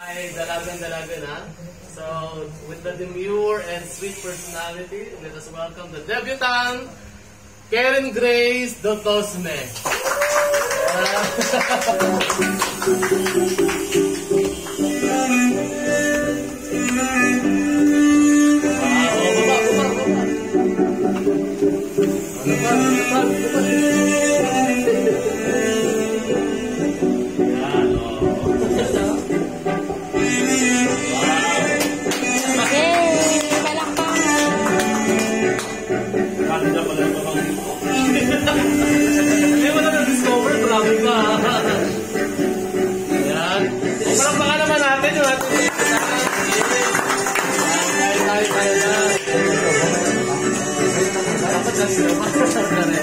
Ay, dalagan-dalaga na. So, with the demure and sweet personality, let us welcome the debutant, Keren Grace Dotosme. Dapat